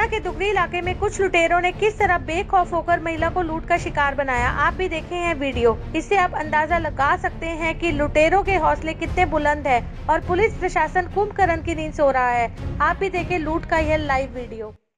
के दुगरी इलाके में कुछ लुटेरों ने किस तरह बेखौफ होकर महिला को लूट का शिकार बनाया, आप भी देखे हैं वीडियो। इससे आप अंदाजा लगा सकते हैं कि लुटेरों के हौसले कितने बुलंद हैं और पुलिस प्रशासन कुंभकर्ण की नींद सो रहा है। आप भी देखें लूट का यह लाइव वीडियो।